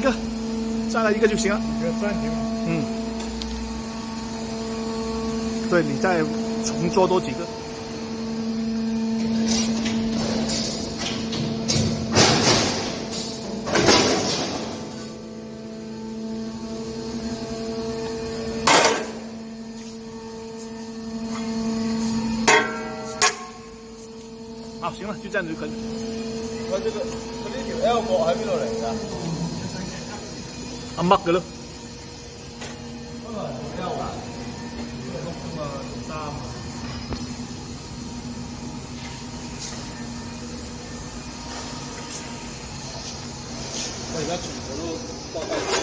一个，再来一个就行了。 一个暂停。 嗯，对你再重做多几个。好，行了，就这样子就可以。 我呢條 L 角喺邊度嚟㗎？ 阿乜嘅咯？ 可能係 L 啊，呢個碌㗎嘛，3啊。我而家全部都多低。